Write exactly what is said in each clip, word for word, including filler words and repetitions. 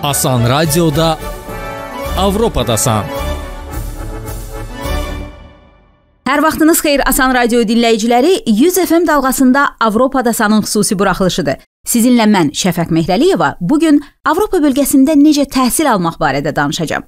Asan Radio'da Avropadasan. Hər vaxtınız xeyir Asan Radio dinləyiciləri, yüz F M dalğasında Avropadasanın xüsusi buraxılışıdır. Sizinlə mən Şəfəq Mehrəliyeva bugün Avropa bölgəsində necə təhsil almaq barədə danışacağam.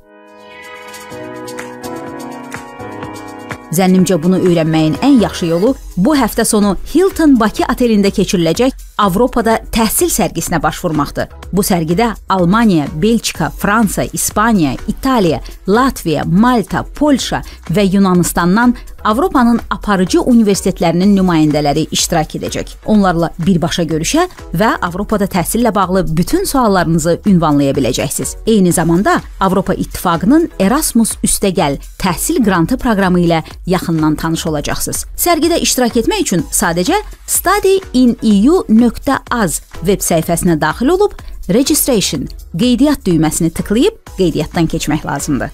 Zənnimcə bunu öyrənməyin ən yaxşı yolu bu həftə sonu Hilton Bakı otelində keçiriləcək Avropada təhsil sərgisinə başvurmaqdır. Bu sərgidə Almaniya, Belçika, Fransa, İspaniya, İtaliya, Latviya, Malta, Polşa və Yunanistandan Avropanın aparıcı universitetlərinin nümayəndələri iştirak edəcək. Onlarla birbaşa görüşə və Avropada təhsillə bağlı bütün suallarınızı ünvanlaya biləcəksiniz. Eyni zamanda Avropa İttifaqının Erasmus üstəgəl təhsil qrantı proqramı ilə yaxından tanış olacaqsınız. Sərgidə iştirak etmək üçün sadəcə study in e u nöqtə az veb səhifəsinə daxil olub registration, qeydiyyat düyməsini tıklayıb qeydiyyatdan keçmək lazımdır.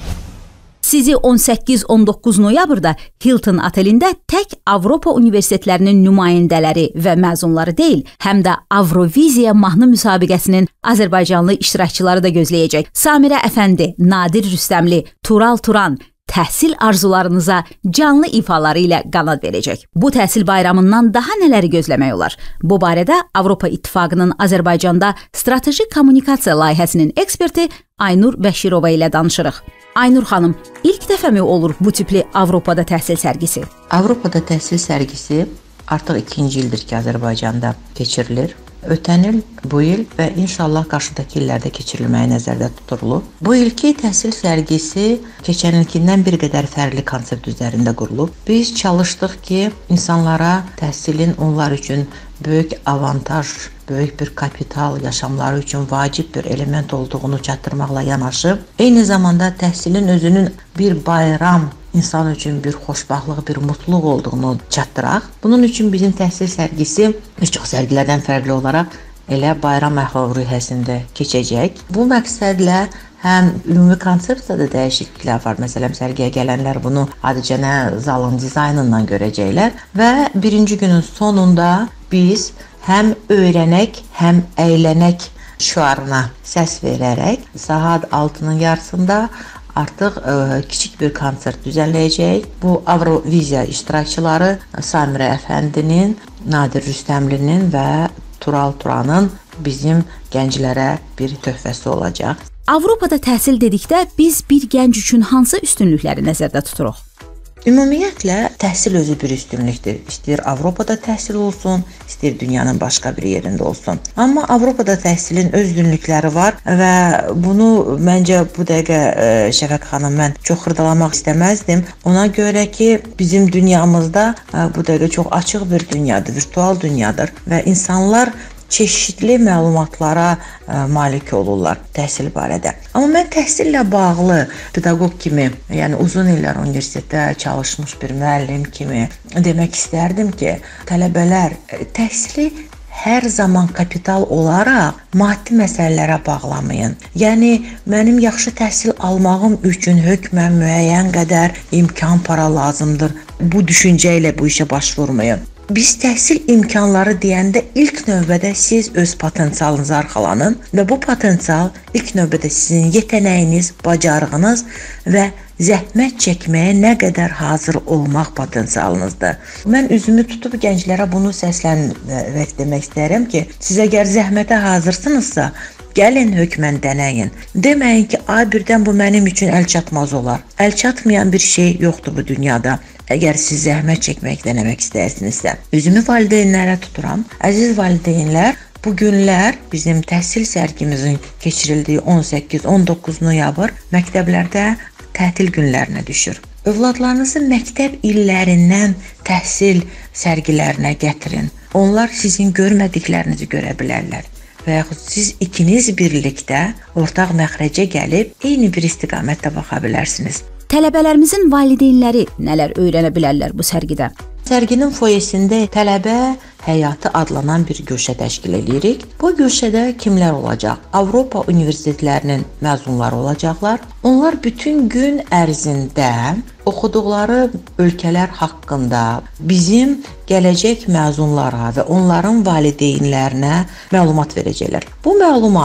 Sizi on səkkiz on doqquz noyabrda Hilton otelində tək Avropa universitetlərinin nümayəndələri və məzunları deyil, həm də Avroviziya mahnı müsabiqəsinin Azərbaycanlı iştirakçıları da gözləyəcək. Samirə Əfəndi, Nadir Rüstəmli, Tural Turan təhsil arzularınıza canlı ifaları ilə qanad verəcək. Bu təhsil bayramından daha nələri gözləmək olar? Bu barədə Avropa İttifaqının Azərbaycanda strateji kommunikasiya layihəsinin eksperti Aynur Bəşirova ilə danışırıq. Aynur xanım, ilk dəfəmi olur bu tipli Avropada təhsil sərgisi? Avropada təhsil sərgisi artıq ikinci ildir ki, Azərbaycanda keçirilir. Ötən il, bu il və inşallah qarşıdakı illərdə keçirilməyi nəzərdə tutulub. Bu ilki təhsil sərgisi keçən ilkindən bir qədər fərqli konsept üzərində qurulub. Biz çalışdıq ki, insanlara təhsilin onlar üçün böyük avantaj, böyük bir kapital, yaşamları üçün vacib bir element olduğunu çatdırmaqla yanaşı, eyni zamanda təhsilin özünün bir bayram, insan üçün bir xoşbaxtlıq, bir mutluluq olduğunu çatdıraq. Bunun üçün bizim təhsil sərgisi bir çox sərgilərdən fərqli olaraq elə bayram əhval-ruhiyyəsində keçəcək. Bu məqsədlə həm ümumi konsepsiyada dəyişikliklər var. Məsələn, sərgiyə gələnlər bunu adicənə zalın dizaynından görəcəklər və birinci günün sonunda biz həm öyrənək, həm əylənək şüarına səs verərək saat altının yarısında artıq ə, kiçik bir konsert düzənləyəcək. Bu Avroviziya iştirakçıları Samirə Əfəndinin, Nadir Rüstəmlinin və Tural Turanın bizim gənclərə bir töhfəsi olacaq. Avropada təhsil dedikdə biz bir gənc üçün hansı üstünlükləri nəzərdə tuturuq? Ümumiyyətlə, təhsil özü bir üstünlükdür. İstəyir Avropada təhsil olsun, istəyir dünyanın başqa bir yerində olsun. Amma Avropada təhsilin öz üstünlükləri var və bunu məncə bu dəqiqə Şəfəq xanım mən çox xırdalamaq istəməzdim. Ona görə ki, bizim dünyamızda bu dəqiqə çox açıq bir dünyadır, virtual dünyadır və insanlar çeşidli məlumatlara ə, malik olurlar təhsil barədə. Amma mən təhsillə bağlı pedaqoq kimi, yəni uzun illər universitetdə çalışmış bir müəllim kimi demək istərdim ki, tələbələr təhsili hər zaman kapital olaraq maddi məsələlərə bağlamayın. Yəni, mənim yaxşı təhsil almağım üçün hökmən müəyyən qədər imkan para lazımdır. Bu düşüncə ilə bu işə başvurmayın. Biz təhsil imkanları deyəndə ilk növbədə siz öz potensialınızı arxalanın və bu potensial ilk növbədə sizin yetənəyiniz, bacarığınız və zəhmət çəkməyə nə qədər hazır olmaq potensialınızdır. Mən üzümü tutub gənclərə bunu səslənərək demək istəyirəm ki, siz əgər zəhmətə hazırsınızsa, gəlin hökmən dənəyin. Deməyin ki, a birdən bu mənim üçün əl çatmaz olar. Əl çatmayan bir şey yoxdur bu dünyada. Əgər siz zəhmət çəkmək denemək istəyirsinizsə. Üzümü valideynlərə tuturam. Əziz valideynlər, bu günlər bizim təhsil sərgimizin keçirildiyi on səkkiz on doqquz noyabr məktəblərdə tətil günlərinə düşür. Övladlarınızı məktəb illərindən təhsil sərgilərinə gətirin. Onlar sizin görmədiklərinizi görə bilərlər. Və yaxud siz ikiniz birlikdə ortaq məxrəcə gəlib eyni bir istiqamətdə baxa bilərsiniz. Tələbələrimizin valideynləri nələr öyrənə bilərlər bu sərgidə? Sərginin foyesində tələbə həyatı adlanan bir güşə təşkil edirik. Bu güşədə kimlər olacaq? Avropa universitetlərinin məzunları olacaqlar. Onlar bütün gün ərzində oxuduqları ölkələr haqqında bizim gələcək məzunlara və onların valideynlərinə məlumat verəcəklər. Bu məlumat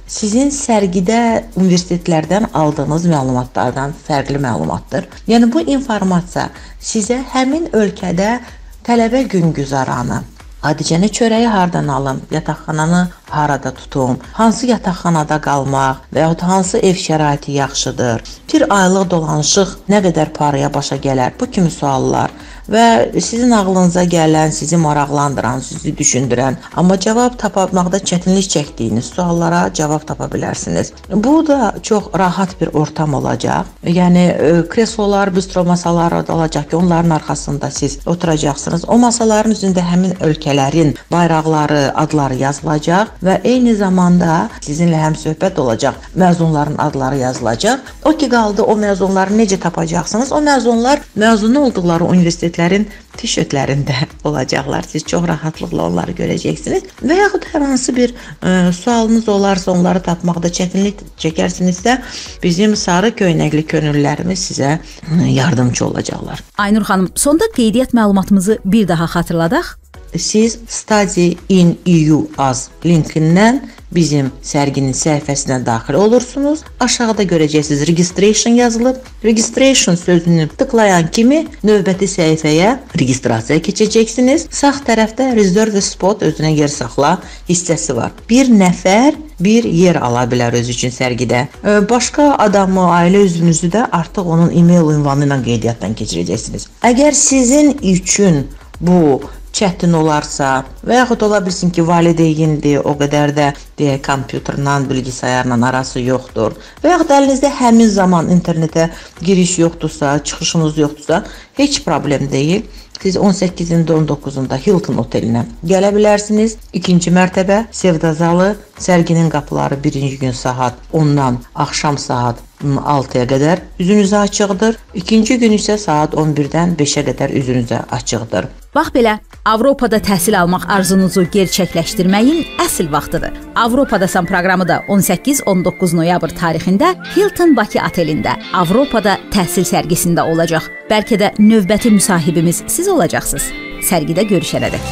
sizin sərgidə universitetlərdən aldığınız məlumatlardan fərqli məlumatdır. Yəni bu informasiya sizə həmin ölkədə tələbə güngüzaranı, adicəni çörəyi hardan alım, yataqxananı harada tutum, hansı yataqxanada qalmaq və yaxud hansı ev şəraiti yaxşıdır, bir aylıq dolanışıq nə qədər paraya başa gələr, bu kimi suallar və sizin ağlınıza gələn, sizi maraqlandıran, sizi düşündürən, amma cavab tapmaqda çətinlik çəkdiyiniz suallara cavab tapa bilərsiniz. Bu da çox rahat bir ortam olacaq. Yəni kreslolar, bistro masaları da olacaq ki, onların arxasında siz oturacaqsınız. O masaların üzərində həmin ölkələrin bayraqları, adları yazılacaq və eyni zamanda sizinlə həmsöhbət olacaq məzunların adları yazılacaq. O ki qaldı, o məzunları necə tapacaqsınız? O məzunlar məzun olduqları universitetlər tişörtlərində olacaqlar. Siz çox rahatlıqla onları görəcəksiniz. Və yaxud hər hansı bir ə, sualınız olarsa, onları tapmaqda çətinlik çəkərsinizsə, bizim sarı köynəkli könüllülərimiz sizə yardımcı olacaqlar. Aynur xanım, sonda qeydiyyat məlumatımızı bir daha xatırladaq. Siz Study in E U az linkindən bizim sərginin səhifəsinə daxil olursunuz. Aşağıda görəcəksiniz registration yazılıb. Registration sözünü tıklayan kimi növbəti səhifəyə registrasiyaya keçəcəksiniz. Sağ tərəfdə reserve spot özünə yer saxla hissəsi var. Bir nəfər bir yer ala bilər öz üçün sərgidə. Başqa adamı, ailə üzvünüzü də artıq onun e-mail ünvanı ilə qeydiyyatdan keçirəcəksiniz. Əgər sizin üçün bu çətin olarsa və yaxud ola bilsin ki, valideyndir, o qədər də deyək, kompüterlə, bilgisayarla arası yoxdur və yaxud əlinizdə həmin zaman internetə giriş yoxdursa, çıxışınız yoxdursa, heç problem deyil. Siz on səkkizində on doqquzunda Hilton otelinə gələ bilərsiniz. İkinci mərtəbə Sevda zalı, sərginin qapıları birinci gün saat ondan axşam saat altıya qədər üzünüzə açıqdır. İkinci gün isə saat on birdən beşə qədər üzünüzə açıqdır. Bax belə, Avropada təhsil almaq arzunuzu gerçəkləşdirməyin əsl vaxtıdır. Avropadasan proqramı da on səkkiz on doqquz noyabr tarixində Hilton Bakı otelində Avropada təhsil sərgisində olacaq. Bəlkə də növbəti müsahibimiz siz olacaqsınız. Sərgidə görüşənədək.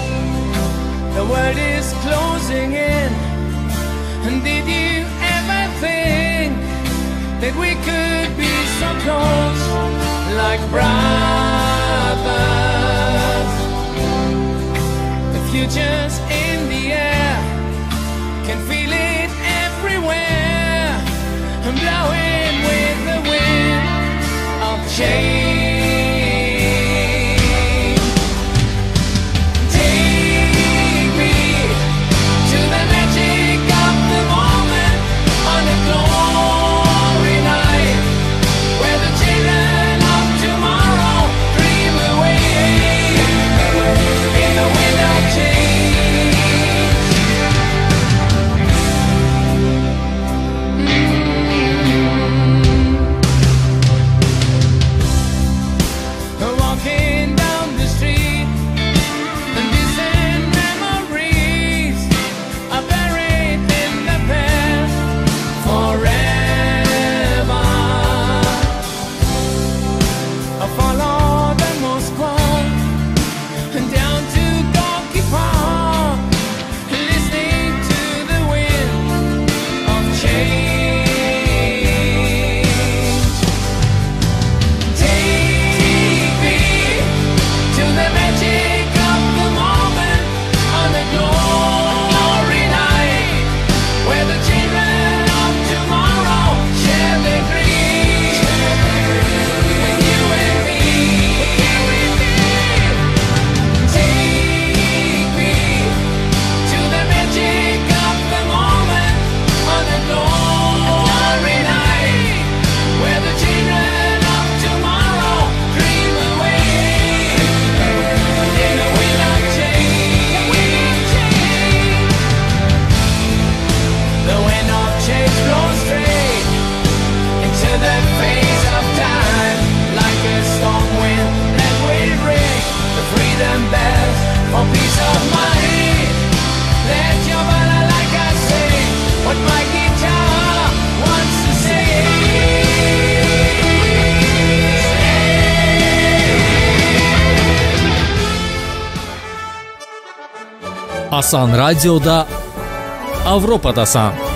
The world is closing in, and did you ever think that we could be so close, like brothers? The future's in the air, can feel it everywhere, and blowing with the wind of change. Asan Radioda Avropadasan.